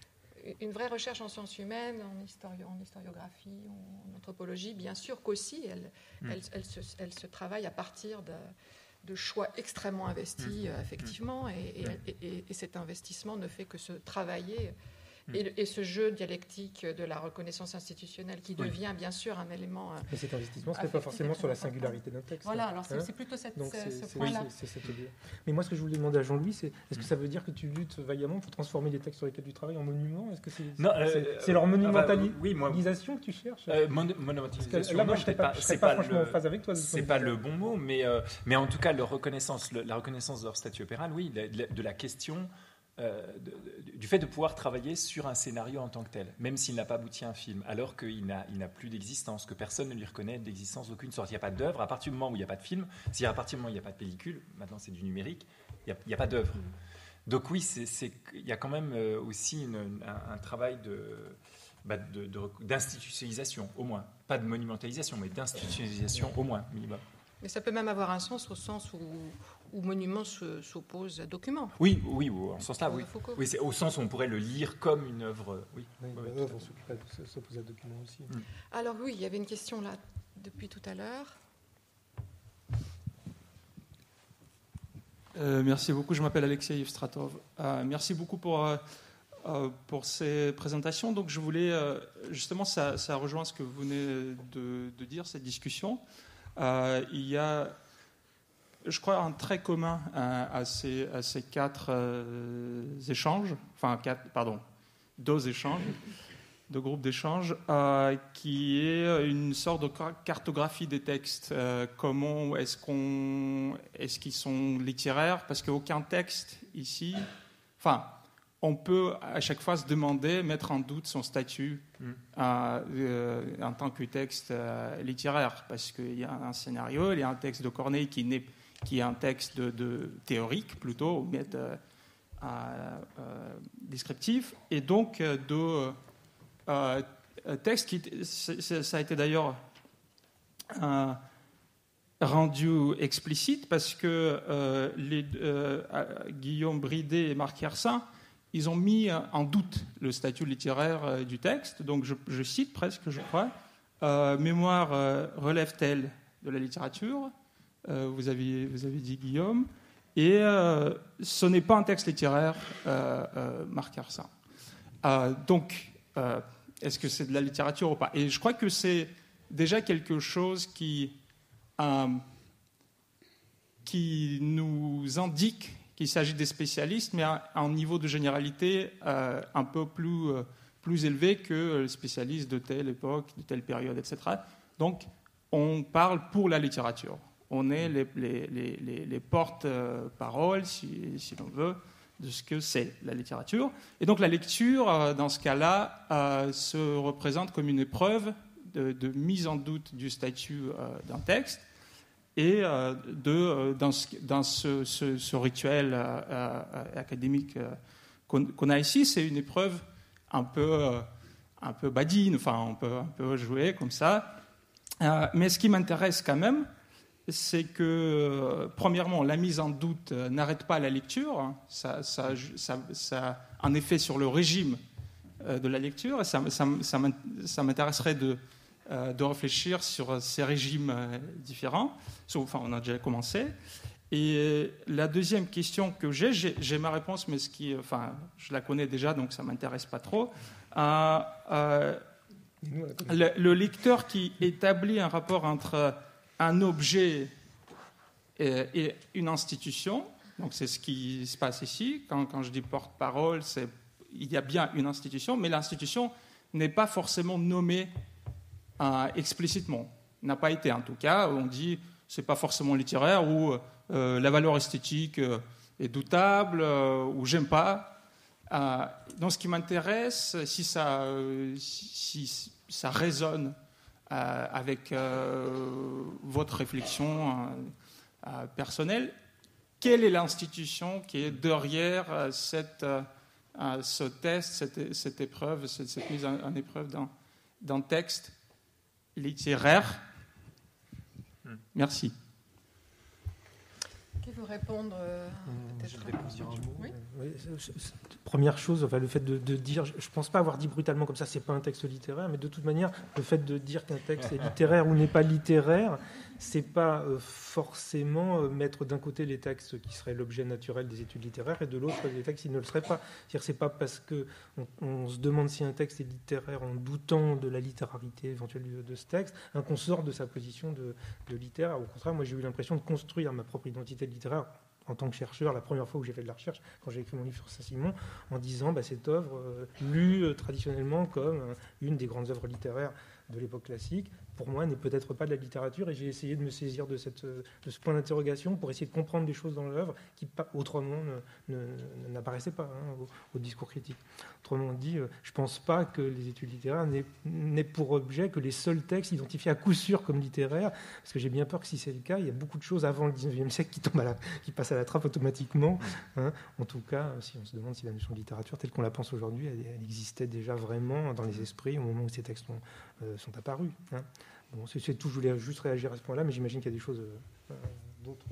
une vraie recherche en sciences humaines, en, historio, en historiographie, en anthropologie, bien sûr qu'aussi, elle, mmh. elle, elle, se, elle se travaille à partir de... de choix extrêmement investis, mmh. effectivement, et, et, et, et cet investissement ne fait que se travailler. Mmh. Et, et ce jeu dialectique de la reconnaissance institutionnelle qui oui. devient, bien sûr, un élément... Mais cet investissement, ce n'est pas forcément sur la singularité d'un texte. Voilà, alors c'est, hein c'est plutôt cette, Donc ce, c'est, ce point-là. C'est, c'est, c'est Mais moi, ce que je voulais demander à Jean-Louis, c'est est-ce que ça veut dire que tu luttes vaillamment pour transformer les textes sur lesquels tu travailles en monuments ? Est-ce que c'est, non, c'est, euh, c'est leur monumentalisation euh, oui, moi, que tu cherches euh, mon, Monumentalisation, là, moi, je ne serais pas, pas, pas franchement en phase avec toi. C'est pas le bon mot, mais, euh, mais en tout cas, leur reconnaissance, le, la reconnaissance de leur statut opéral, oui, de, de, de la question... Euh, de, de, du fait de pouvoir travailler sur un scénario en tant que tel, même s'il n'a pas abouti à un film, alors qu'il n'a, il n'a plus d'existence, que personne ne lui reconnaît d'existence d'aucune sorte. Il n'y a pas d'œuvre. À partir du moment où il n'y a pas de film, c'est-à-dire à partir du moment où il n'y a pas de pellicule, maintenant c'est du numérique, il n'y a, a pas d'œuvre. Donc oui, c'est, c'est, il y a quand même aussi une, un, un travail de, bah de, de, d'institutionnalisation, au moins. Pas de monumentalisation, mais d'institutionnalisation, au moins, minimum. Mais ça peut même avoir un sens au sens où, où monument se, s'oppose à document. Oui, oui, en ce sens-là, oui. Oui, c'est au sens où on pourrait le lire comme une œuvre. Oui, oui, oui, oui œuvre s'oppose à document aussi. Mm. Alors oui, il y avait une question là depuis tout à l'heure. Euh, merci beaucoup. Je m'appelle Alexei Evstratov. Euh, merci beaucoup pour euh, pour ces présentations. Donc, je voulais euh, justement, ça, ça rejoint ce que vous venez de, de dire, cette discussion. Euh, il y a, je crois, un trait commun à, à, ces, à ces quatre euh, échanges, enfin, quatre, pardon, deux échanges, deux groupes d'échanges, euh, qui est une sorte de cartographie des textes. Euh, comment est-ce qu'on, est-ce qu'ils sont littéraires ? Parce qu'aucun texte ici, enfin, on peut à chaque fois se demander, mettre en doute son statut mmh. euh, euh, en tant que texte euh, littéraire, parce qu'il y a un scénario, il y a un texte de Corneille qui, n'est, qui est un texte de, de théorique plutôt, ou euh, euh, descriptif, et donc de euh, texte qui, ça a été d'ailleurs euh, rendu explicite parce que euh, les, euh, Guillaume Bridet et Marc Yersin, ils ont mis en doute le statut littéraire du texte. Donc, je, je cite presque, je crois. Euh, mémoire euh, relève-t-elle de la littérature ? euh, vous, avez, vous avez dit Guillaume. Et euh, ce n'est pas un texte littéraire, euh, euh, Marc Arsin. Euh, donc, euh, est-ce que c'est de la littérature ou pas? Et je crois que c'est déjà quelque chose qui, euh, qui nous indique qu'il s'agit des spécialistes, mais à un niveau de généralité euh, un peu plus, euh, plus élevé que les spécialistes de telle époque, de telle période, et cetera. Donc, on parle pour la littérature. On est les, les, les, les porte-paroles, si, si l'on veut, de ce que c'est la littérature. Et donc, la lecture, euh, dans ce cas-là, euh, se représente comme une épreuve de, de mise en doute du statut euh, d'un texte. Et euh, de, euh, dans, ce, dans ce, ce, ce rituel euh, euh, académique euh, qu'on, qu'on a ici, c'est une épreuve un peu, euh, un peu badine, enfin, on peut un peu jouer comme ça. Euh, mais ce qui m'intéresse quand même, c'est que, euh, premièrement, la mise en doute euh, n'arrête pas la lecture. Ça, ça, ça, ça a un effet sur le régime euh, de la lecture. Et ça, ça, ça, ça m'intéresserait de... de réfléchir sur ces régimes différents. Enfin, on a déjà commencé. Et la deuxième question que j'ai, j'ai, j'ai ma réponse, mais ce qui, enfin, je la connais déjà, donc ça ne m'intéresse pas trop. Euh, euh, le, le lecteur qui établit un rapport entre un objet et, et une institution, donc c'est ce qui se passe ici. Quand, quand je dis porte-parole, c'est, il y a bien une institution, mais l'institution n'est pas forcément nommée Euh, explicitement, n'a pas été en tout cas. On dit c'est pas forcément littéraire ou euh, la valeur esthétique euh, est doutable euh, ou j'aime pas. Euh, donc ce qui m'intéresse, si ça, euh, si, si ça résonne euh, avec euh, votre réflexion euh, euh, personnelle, quelle est l'institution qui est derrière euh, cette, euh, ce test, cette, cette épreuve, cette, cette mise en, en épreuve d'un, d'un texte littéraire. Merci. Qui veut répondre euh, peut-être Je vais dire un mot. Oui. Oui, première chose, enfin, le fait de, de dire, je ne pense pas avoir dit brutalement comme ça, c'est pas un texte littéraire, mais de toute manière, le fait de dire qu'un texte est littéraire ou n'est pas littéraire, c'est pas euh, forcément euh, mettre d'un côté les textes qui seraient l'objet naturel des études littéraires et de l'autre les textes qui ne le seraient pas. C'est-à-dire, c'est pas parce que on, on se demande si un texte est littéraire en doutant de la littérarité éventuelle de, de ce texte, hein, qu'on sort de sa position de, de littéraire. Au contraire, moi j'ai eu l'impression de construire ma propre identité littéraire en tant que chercheur, la première fois où j'ai fait de la recherche, quand j'ai écrit mon livre sur Saint-Simon, en disant bah, cette œuvre euh, lue euh, traditionnellement comme euh, une des grandes œuvres littéraires de l'époque classique, pour moi, n'est peut-être pas de la littérature, et j'ai essayé de me saisir de, cette, de ce point d'interrogation pour essayer de comprendre des choses dans l'œuvre qui, autrement, ne, ne, n'apparaissaient pas hein, au, au discours critique. Autrement dit, euh, je ne pense pas que les études littéraires n'aient, n'aient pour objet que les seuls textes identifiés à coup sûr comme littéraires, parce que j'ai bien peur que si c'est le cas, il y a beaucoup de choses avant le dix-neuvième siècle qui, tombent à la, qui passent à la trappe automatiquement. Hein. En tout cas, si on se demande si la notion de littérature, telle qu'on la pense aujourd'hui, elle, elle existait déjà vraiment dans les esprits au moment où ces textes ont, euh, sont apparus. Hein. Bon, c'est, c'est tout, je voulais juste réagir à ce point-là, mais j'imagine qu'il y a des choses euh, d'autres.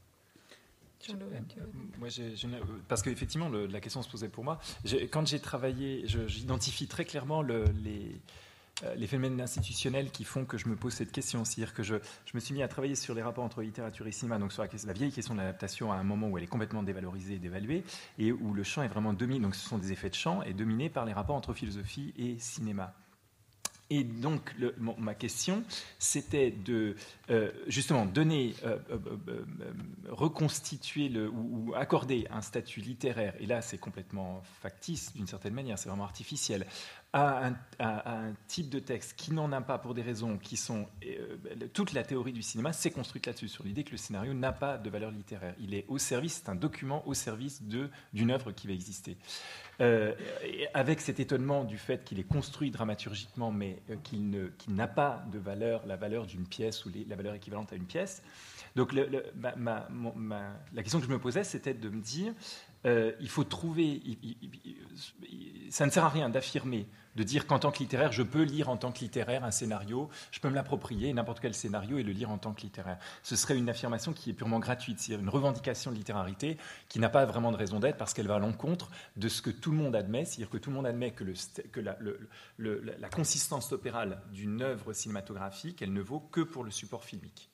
Euh... Moi, j'ai, j'ai, parce qu'effectivement, le, la question se posait pour moi. J'ai, quand j'ai travaillé, je, j'identifie très clairement le, les, euh, les phénomènes institutionnels qui font que je me pose cette question. C'est-à-dire que je, je me suis mis à travailler sur les rapports entre littérature et cinéma, donc sur la, la vieille question de l'adaptation à un moment où elle est complètement dévalorisée et dévaluée, et où le champ est vraiment dominé, donc ce sont des effets de champ, et dominé par les rapports entre philosophie et cinéma. Et donc, le, mon, ma question, c'était de euh, justement donner, euh, euh, euh, reconstituer le, ou, ou accorder un statut littéraire, et là c'est complètement factice d'une certaine manière, c'est vraiment artificiel, à un, à, à un type de texte qui n'en a pas pour des raisons qui sont... Euh, toute la théorie du cinéma s'est construite là-dessus, sur l'idée que le scénario n'a pas de valeur littéraire. Il est au service, c'est un document au service de, d'une œuvre qui va exister. Euh, avec cet étonnement du fait qu'il est construit dramaturgiquement, mais euh, qu'il, ne, qu'il n'a pas de valeur, la valeur d'une pièce ou les, la valeur équivalente à une pièce. Donc le, le, ma, ma, ma, la question que je me posais, c'était de me dire, euh, il faut trouver, il, il, il, ça ne sert à rien d'affirmer, de dire qu'en tant que littéraire, je peux lire en tant que littéraire un scénario, je peux me l'approprier, n'importe quel scénario, et le lire en tant que littéraire. Ce serait une affirmation qui est purement gratuite, c'est-à-dire une revendication de littérarité qui n'a pas vraiment de raison d'être parce qu'elle va à l'encontre de ce que tout le monde admet, c'est-à-dire que tout le monde admet que, le, que la, le, le, la consistance opérale d'une œuvre cinématographique, elle ne vaut que pour le support filmique.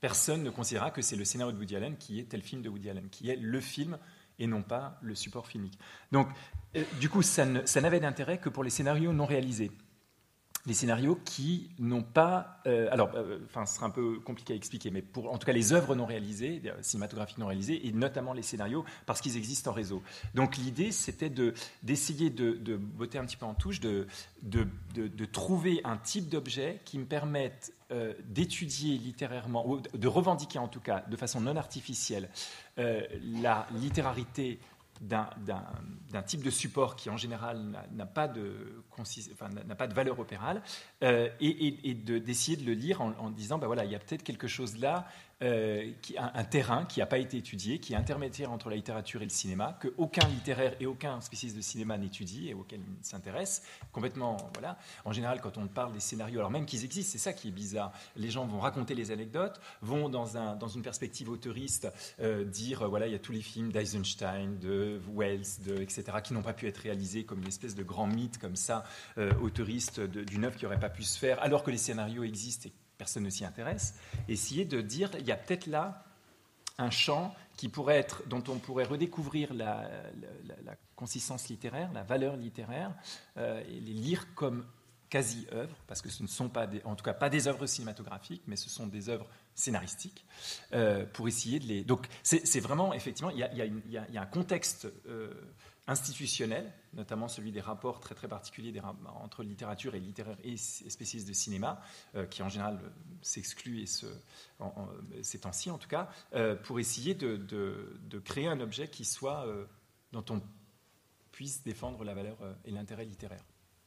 personne ne considérera que c'est le scénario de Woody Allen qui est tel film de Woody Allen, qui est le film et non pas le support filmique. Donc, euh, du coup, ça, ne, ça n'avait d'intérêt que pour les scénarios non réalisés. Les scénarios qui n'ont pas... Euh, alors, euh, enfin, ce sera un peu compliqué à expliquer, mais pour, en tout cas, les œuvres non réalisées, euh, cinématographiques non réalisées, et notamment les scénarios, parce qu'ils existent en réseau. Donc, l'idée, c'était de, d'essayer de, de botter un petit peu en touche, de, de, de, de trouver un type d'objet qui me permette euh, d'étudier littérairement, ou de revendiquer en tout cas, de façon non artificielle, euh, la littérarité D'un, d'un, d'un type de support qui en général n'a, n'a, pas, de, enfin, n'a pas de valeur opérale euh, et, et, et de, d'essayer de le lire en, en disant ben voilà, il y a peut-être quelque chose là, euh, qui, un, un terrain qui n'a pas été étudié, qui est intermédiaire entre la littérature et le cinéma, qu'aucun littéraire et aucun spécialiste de cinéma n'étudie et auquel il s'intéresse. Complètement, voilà. En général, quand on parle des scénarios, alors même qu'ils existent, c'est ça qui est bizarre. Les gens vont raconter les anecdotes, vont dans, un, dans une perspective auteuriste euh, dire euh, voilà, il y a tous les films d'Eisenstein, de Wells, de, et cetera, qui n'ont pas pu être réalisés comme une espèce de grand mythe comme ça, euh, auteuriste de, d'une œuvre qui n'aurait pas pu se faire, alors que les scénarios existent et personne ne s'y intéresse. Essayer de dire il y a peut-être là un champ qui pourrait être, dont on pourrait redécouvrir la, la, la consistance littéraire, la valeur littéraire, euh, et les lire comme quasi-œuvres, parce que ce ne sont pas, des, en tout cas pas des œuvres cinématographiques, mais ce sont des œuvres scénaristiques, euh, pour essayer de les... Donc c'est, c'est vraiment, effectivement, il y a, il y a, une, il y a, il y a un contexte euh, institutionnel, notamment celui des rapports très très particuliers des, entre littérature et littéraire et spécialistes de cinéma, euh, qui en général euh, s'exclut et se, en, en, ces temps-ci en tout cas, euh, pour essayer de, de, de créer un objet qui soit, euh, dont on puisse défendre la valeur euh, et l'intérêt littéraire.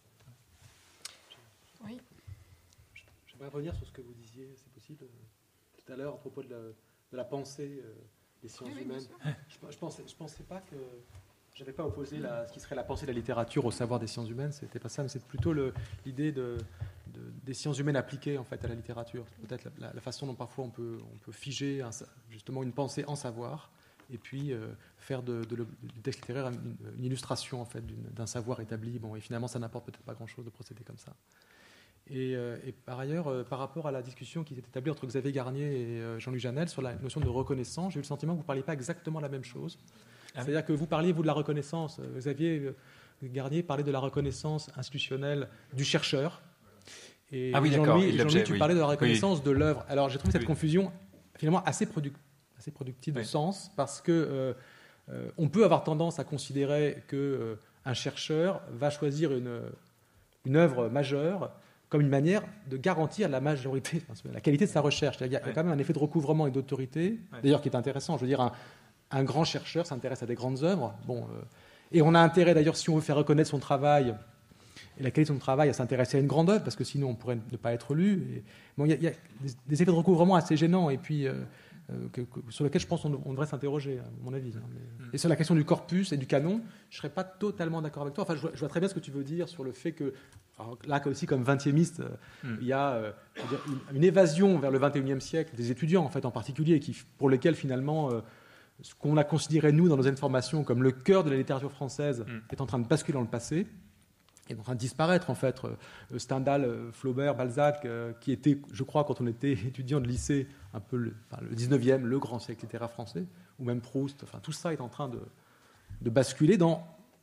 Oui. J'aimerais revenir sur ce que vous disiez, c'est possible, euh, tout à l'heure, à propos de la, de la pensée euh, des sciences oui, humaines. Je ne pensais, je pensais pas que... Je n'avais pas opposé la, ce qui serait la pensée de la littérature au savoir des sciences humaines, c'était pas ça, mais c'est plutôt le, l'idée de, de, des sciences humaines appliquées en fait, à la littérature. Peut-être la, la, la façon dont parfois on peut, on peut figer un, justement une pensée en savoir, et puis euh, faire de, de, de, du texte littéraire une, une illustration en fait, d'un savoir établi. Bon, et finalement, ça n'apporte peut-être pas grand-chose de procéder comme ça. Et, euh, et par ailleurs, euh, par rapport à la discussion qui s'est établie entre Xavier Garnier et euh, Jean-Luc Janel sur la notion de reconnaissance, j'ai eu le sentiment que vous ne parliez pas exactement la même chose. Ah, c'est-à-dire que vous parliez, vous, de la reconnaissance. Xavier Garnier parlait de la reconnaissance institutionnelle du chercheur. Et ah oui, Jean-Louis, Jean-Louis tu oui. parlais de la reconnaissance oui. de l'œuvre. Alors, j'ai trouvé cette oui. confusion finalement assez, produc- assez productive oui. de sens, parce que euh, euh, on peut avoir tendance à considérer qu'un euh, chercheur va choisir une, une œuvre majeure comme une manière de garantir la majorité, la qualité de sa recherche. Il y a, il y a quand même un effet de recouvrement et d'autorité, ouais. d'ailleurs, qui est intéressant. Je veux dire, un, un grand chercheur s'intéresse à des grandes œuvres. Bon, euh, et on a intérêt, d'ailleurs, si on veut faire reconnaître son travail et la qualité de son travail, à s'intéresser à une grande œuvre, parce que sinon, on pourrait ne pas être lu. Et, bon, il y a, il y a des, des effets de recouvrement assez gênants, et puis euh, euh, que, que, sur lesquels je pense qu'on on devrait s'interroger, à mon avis. Hein, mais, mm. Et sur la question du corpus et du canon, je ne serais pas totalement d'accord avec toi. Enfin, je vois, je vois très bien ce que tu veux dire sur le fait que alors là aussi, comme vingtiémiste, mm. il y a euh, dire, une, une évasion vers le vingt et unième siècle des étudiants, en fait, en particulier, qui, pour lesquels, finalement, euh, ce qu'on a considéré, nous, dans nos informations, comme le cœur de la littérature française, mm. est en train de basculer dans le passé, est en train de disparaître, en fait. Euh, Stendhal, euh, Flaubert, Balzac, euh, qui étaient, je crois, quand on était étudiant de lycée, un peu le, enfin, le dix-neuvième, le grand siècle littéraire français, ou même Proust, enfin, tout ça est en train de, de basculer dans...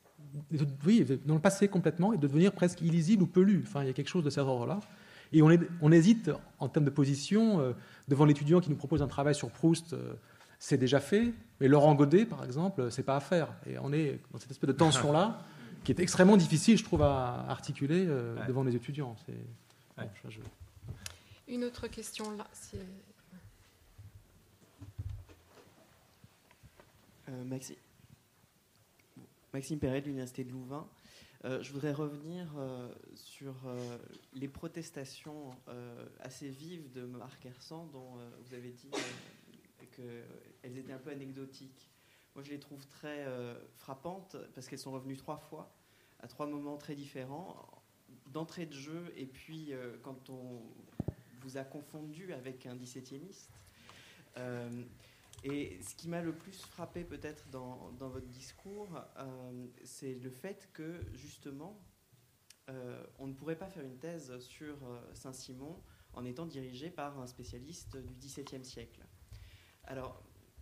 Oui, dans le passé complètement, et de devenir presque illisible ou peu lu. Enfin, il y a quelque chose de cet ordre-là. Et on, est, on hésite, en termes de position, euh, devant l'étudiant qui nous propose un travail sur Proust, euh, c'est déjà fait, mais Laurent Godet, par exemple, c'est pas à faire. Et on est dans cette espèce de tension-là, qui est extrêmement difficile, je trouve, à articuler euh, ouais. devant les étudiants. C'est... Ouais. Bon, je... Une autre question, là. C'est... Euh, Maxime. Maxime Perret de l'Université de Louvain. Euh, je voudrais revenir euh, sur euh, les protestations euh, assez vives de Marc Hersan, dont euh, vous avez dit euh, qu'elles étaient un peu anecdotiques. Moi, je les trouve très euh, frappantes parce qu'elles sont revenues trois fois, à trois moments très différents, d'entrée de jeu, et puis euh, quand on vous a confondu avec un dix-septiémiste. Euh, Et ce qui m'a le plus frappé peut-être dans, dans votre discours, euh, c'est le fait que justement, euh, on ne pourrait pas faire une thèse sur euh, Saint-Simon en étant dirigé par un spécialiste du dix-septième siècle. Alors,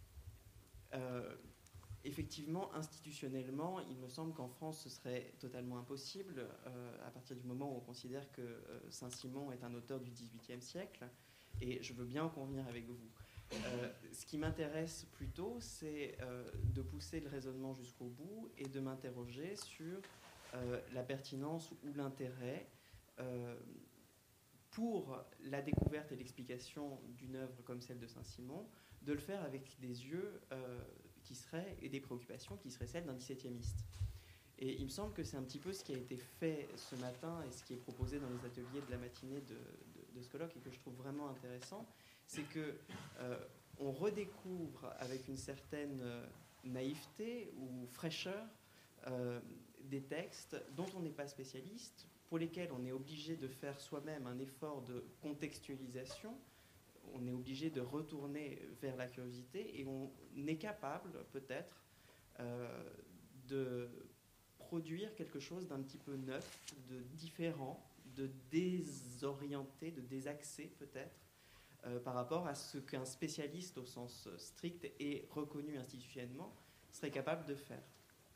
euh, effectivement, institutionnellement, il me semble qu'en France, ce serait totalement impossible, euh, à partir du moment où on considère que euh, Saint-Simon est un auteur du dix-huitième siècle, et je veux bien en convenir avec vous. Euh, ce qui m'intéresse plutôt, c'est euh, de pousser le raisonnement jusqu'au bout et de m'interroger sur euh, la pertinence ou l'intérêt euh, pour la découverte et l'explication d'une œuvre comme celle de Saint-Simon, de le faire avec des yeux euh, qui seraient, et des préoccupations qui seraient celles d'un dix-septiémiste. Et il me semble que c'est un petit peu ce qui a été fait ce matin et ce qui est proposé dans les ateliers de la matinée de, de, de ce colloque et que je trouve vraiment intéressant, c'est que euh, on redécouvre avec une certaine euh, naïveté ou fraîcheur euh, des textes dont on n'est pas spécialiste, pour lesquels on est obligé de faire soi-même un effort de contextualisation, on est obligé de retourner vers la curiosité et on est capable peut-être euh, de produire quelque chose d'un petit peu neuf, de différent, de désorienté, de désaxé peut-être, euh, par rapport à ce qu'un spécialiste au sens strict et reconnu institutionnellement serait capable de faire.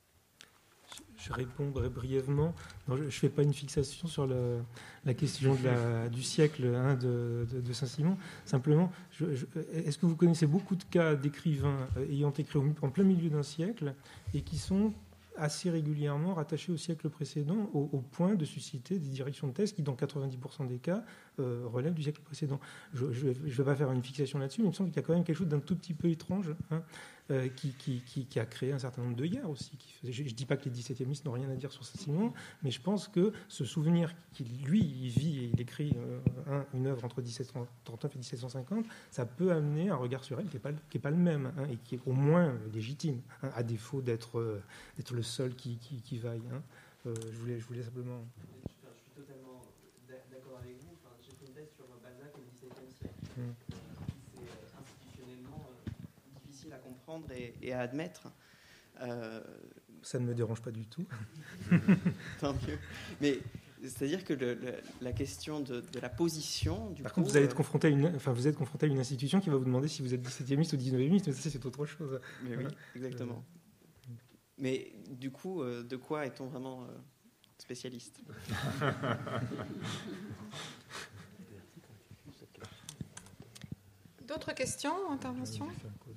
Je répondrai brièvement. Non, je ne fais pas une fixation sur la, la question de la, du siècle hein, de, de, de Saint-Simon. Simplement, je, je, est-ce que vous connaissez beaucoup de cas d'écrivains ayant écrit en plein milieu d'un siècle et qui sont assez régulièrement rattachés au siècle précédent, au, au point de susciter des directions de thèse qui, dans quatre-vingt-dix pour cent des cas, euh, relèvent du siècle précédent. Je ne vais pas faire une fixation là-dessus, mais il me semble qu'il y a quand même quelque chose d'un tout petit peu étrange hein, euh, qui, qui, qui, qui a créé un certain nombre d'œillères aussi. Qui, je ne dis pas que les dix-septiémistes n'ont rien à dire sur Saint-Simon, mais je pense que ce souvenir qu'il, lui, il vit et il écrit euh, un, une œuvre entre dix-sept cent trente-neuf et dix-sept cent cinquante, ça peut amener un regard sur elle qui n'est pas, qui est pas le même hein, et qui est au moins légitime, hein, à défaut d'être, euh, d'être le seul qui, qui, qui vaille. Hein. Euh, je, voulais, je voulais simplement... Je suis totalement d'accord avec vous. Enfin, j'ai fait une thèse sur Balzac au dix-septième siècle. Mm. C'est institutionnellement difficile à comprendre et, et à admettre. Euh... Ça ne me dérange pas du tout. Tant mieux. Mais c'est-à-dire que le, le, la question de, de la position... Du Par coup, contre, vous, allez être confronté à une, enfin, vous êtes confronté à une institution qui va vous demander si vous êtes dix-septiémiste ou dix-neuviémiste, mais ça, c'est autre chose. Mais oui, exactement. Euh... Mais du coup, euh, de quoi est-on vraiment euh, spécialiste ? D'autres questions, interventions ?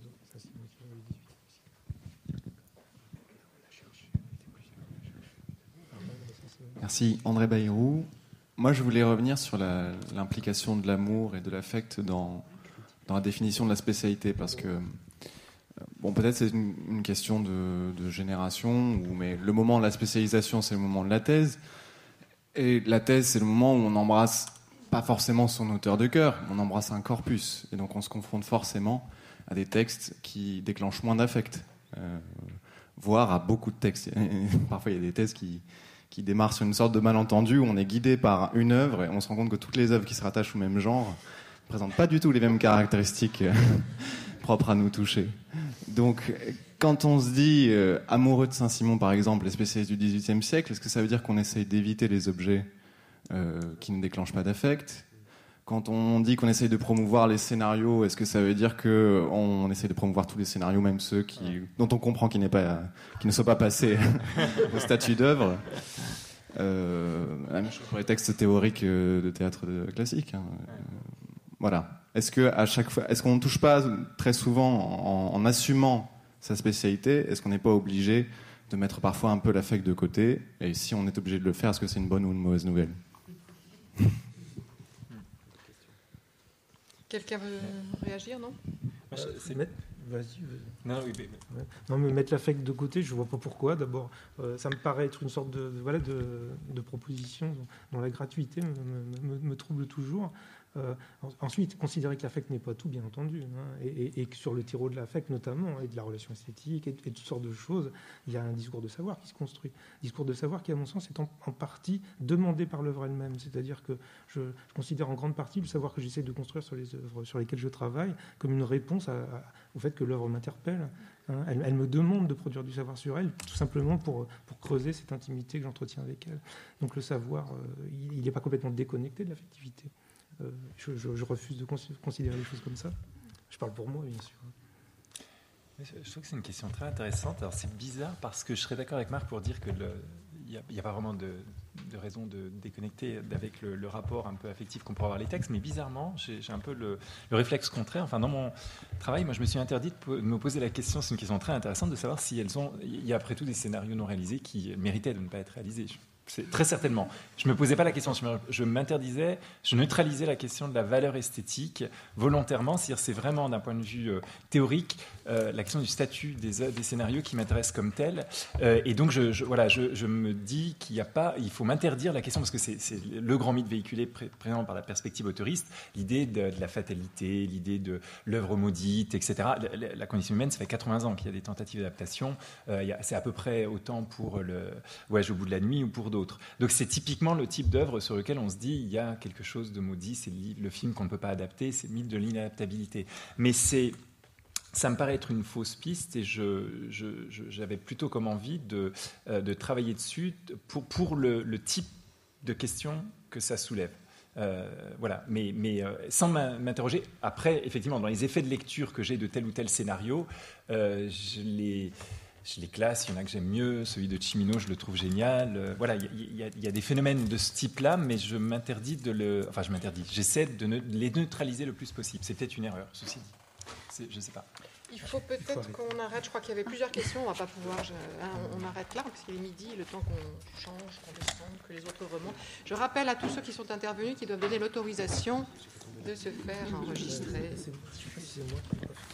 Merci. André Bayrou. Moi, je voulais revenir sur la, l'implication de l'amour et de l'affect dans, dans la définition de la spécialité, parce que bon, peut-être c'est une, une question de, de génération, où, mais le moment de la spécialisation, c'est le moment de la thèse. Et la thèse, c'est le moment où on embrasse pas forcément son auteur de cœur, on embrasse un corpus. Et donc on se confronte forcément à des textes qui déclenchent moins d'affect, euh, voire à beaucoup de textes. Et parfois, il y a des thèses qui, qui démarrent sur une sorte de malentendu, où on est guidé par une œuvre, et on se rend compte que toutes les œuvres qui se rattachent au même genre ne présentent pas du tout les mêmes caractéristiques propres à nous toucher. Donc, quand on se dit euh, amoureux de Saint-Simon, par exemple, les spécialistes du dix-huitième siècle, est-ce que ça veut dire qu'on essaye d'éviter les objets euh, qui ne déclenchent pas d'affect ? Quand on dit qu'on essaye de promouvoir les scénarios, est-ce que ça veut dire qu'on essaye de promouvoir tous les scénarios, même ceux qui, dont on comprend qu'ils, n'est pas, qu'ils ne soient pas passés au statut d'œuvre ? euh, La même chose pour les textes théoriques de théâtre classique. Hein. Voilà. Est-ce que à chaque fois, est-ce qu'on ne touche pas très souvent en, en assumant sa spécialité, est-ce qu'on n'est pas obligé de mettre parfois un peu l'affect de côté ? Et si on est obligé de le faire, est-ce que c'est une bonne ou une mauvaise nouvelle ? Quelqu'un veut réagir, non ? euh, c'est... Vas-y. vas-y. Non, oui, mais... ouais. non, mais mettre l'affect de côté, je ne vois pas pourquoi. D'abord, euh, ça me paraît être une sorte de, de, voilà, de, de proposition dont, dont la gratuité me, me, me trouble toujours. Euh, ensuite, considérer que l'affect n'est pas tout, bien entendu, hein, et, et, et que sur le terreau de l'affect notamment, et de la relation esthétique, et, et toutes sortes de choses, il y a un discours de savoir qui se construit. Discours de savoir qui, à mon sens, est en, en partie demandé par l'œuvre elle-même. C'est-à-dire que je, je considère en grande partie le savoir que j'essaie de construire sur les œuvres sur lesquelles je travaille comme une réponse à, à, au fait que l'œuvre m'interpelle. Hein, elle, elle me demande de produire du savoir sur elle, tout simplement pour, pour creuser cette intimité que j'entretiens avec elle. Donc le savoir, euh, il n'est pas complètement déconnecté de l'affectivité. euh, je, je, je refuse de considérer les choses comme ça. Je parle pour moi, bien sûr. Je trouve que c'est une question très intéressante. Alors c'est bizarre parce que je serais d'accord avec Marc pour dire que il n'y a, a pas vraiment de, de raison de déconnecter avec le, le rapport un peu affectif qu'on pourrait avoir les textes, mais bizarrement, j'ai, j'ai un peu le, le réflexe contraire. Enfin, dans mon travail, moi, je me suis interdit de, de me poser la question. C'est une question très intéressante de savoir si elles ont. Il y a après tout des scénarios non réalisés qui méritaient de ne pas être réalisés. C'est très certainement. Je ne me posais pas la question, je m'interdisais, je neutralisais la question de la valeur esthétique volontairement, c'est-à-dire c'est vraiment d'un point de vue euh, théorique euh, la question du statut des, des scénarios qui m'intéresse comme tel. Euh, et donc je, je, voilà, je, je me dis qu'il y a pas, il faut m'interdire la question parce que c'est, c'est le grand mythe véhiculé pré, présent par la perspective autoriste, l'idée de, de la fatalité, l'idée de l'œuvre maudite, et cetera. La, la condition humaine, ça fait quatre-vingts ans qu'il y a des tentatives d'adaptation. Euh, il y a, c'est à peu près autant pour le Voyage au bout de la nuit ou pour d'autres. Donc c'est typiquement le type d'œuvre sur lequel on se dit il y a quelque chose de maudit, c'est le film qu'on ne peut pas adapter, c'est le mythe de l'inadaptabilité. Mais c'est, ça me paraît être une fausse piste et je, je, je, j'avais plutôt comme envie de, euh, de travailler dessus pour, pour le, le type de questions que ça soulève. Euh, voilà, mais, mais euh, sans m'interroger. Après, effectivement, dans les effets de lecture que j'ai de tel ou tel scénario, euh, je les... Je les classe, il y en a que j'aime mieux, celui de Cimino, je le trouve génial. Euh, voilà, il y, y, y a des phénomènes de ce type-là, mais je m'interdis de le... Enfin, je m'interdis, j'essaie de, ne, de les neutraliser le plus possible. C'est peut-être une erreur, ceci dit. C'est, je ne sais pas. Il faut peut-être qu'on arrête, je crois qu'il y avait plusieurs questions, on ne va pas pouvoir... Je, hein, on arrête là, parce qu'il est midi, le temps qu'on change, qu'on descende, que les autres remontent. Je rappelle à tous ceux qui sont intervenus qu'ils doivent donner l'autorisation de se faire enregistrer.